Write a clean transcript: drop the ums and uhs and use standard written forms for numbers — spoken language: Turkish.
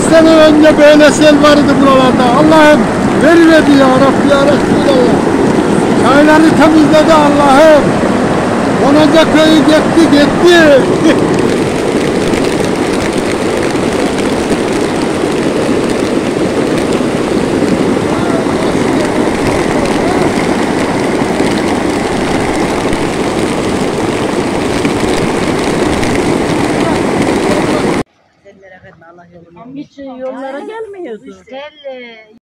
sene önce böyle sel vardı buralarda. Allah'ım veriverdi ya Rabbi ya Resulallah. Çayları temizledi Allah'ım. Konacak köyü gitti. Hiç yollara gelmiyordu.